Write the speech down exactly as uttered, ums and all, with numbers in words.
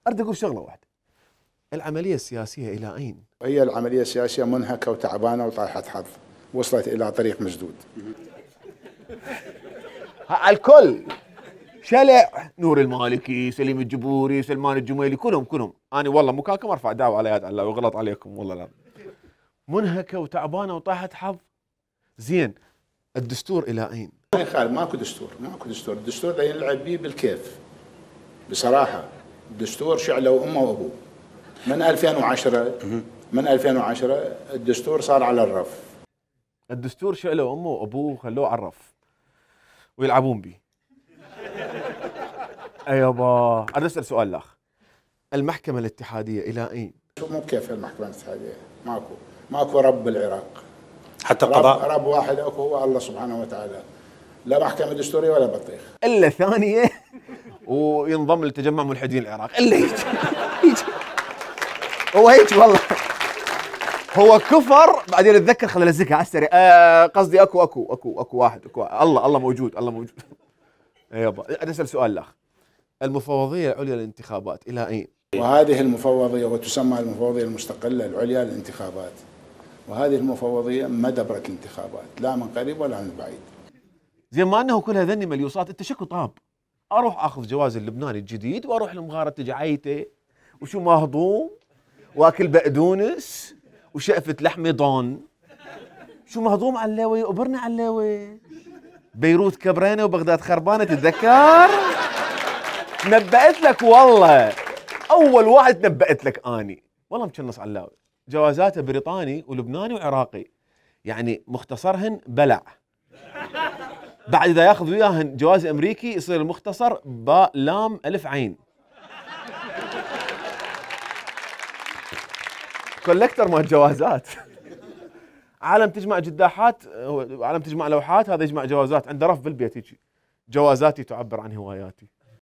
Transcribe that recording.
اريد اقول شغله واحده، العمليه السياسيه الى اين؟ هي العمليه السياسيه منهكه وتعبانه وطايحه حظ، وصلت الى طريق مسدود. الكل شلع، نور المالكي، سليم الجبوري، سلمان الجميلي، كلهم كلهم، انا والله مكاكم ارفع دعوه على يد الله وغلط عليكم والله لا. منهكه وتعبانه وطاحت حظ. زين، الدستور الى اين؟ ما يخالف، ماكو دستور، ماكو دستور، الدستور ده يلعب بيه بالكيف. بصراحه الدستور شعله وامه وابوه. من ألفين وعشرة من ألفين وعشرة الدستور صار على الرف. الدستور شعله امه وابوه وخلوه على الرف ويلعبون به. ايوه، انا اسال سؤال الاخ، المحكمه الاتحاديه الى اين؟ مو كيف المحكمه الاتحاديه، ماكو ماكو رب بالعراق. حتى رب, القضاء رب واحد اكو، هو الله سبحانه وتعالى. لا محكمه دستوريه ولا بطيخ. الا ثانيه وينضم لتجمع ملحدين العراق، الا هيك هيك هو هيك والله. هو كفر بعدين اتذكر خلينا الزكاه على السريع. آه قصدي اكو اكو اكو اكو واحد اكو واحد. الله الله موجود، الله موجود. يابا انا اسال سؤال الاخ، المفوضيه العليا للانتخابات الى اين؟ وهذه المفوضيه وتسمى المفوضيه المستقله العليا للانتخابات، وهذه المفوضيه ما دبرت الانتخابات لا من قريب ولا من بعيد. زين، ما انه كل هذني مليوصات، انت شكو طاب؟ اروح اخذ جواز اللبناني الجديد واروح لمغاره جعيته وشو مهضوم واكل بقدونس وشقفه لحمه ضان، شو مهضوم علوي وبرنا علوي، بيروت كبرانه وبغداد خربانه، تتذكر؟ نبأت لك والله، اول واحد نبأت لك اني والله مكنص علاوي. جوازاته بريطاني ولبناني وعراقي، يعني مختصرهن بلع. بعد اذا ياخذ وياهن جواز امريكي يصير المختصر باء لام الف عين. كولكتر مال جوازات. عالم تجمع جداحات، عالم تجمع لوحات، هذا يجمع جوازات، عنده رف بالبيت هيجي، جوازاتي تعبر عن هواياتي.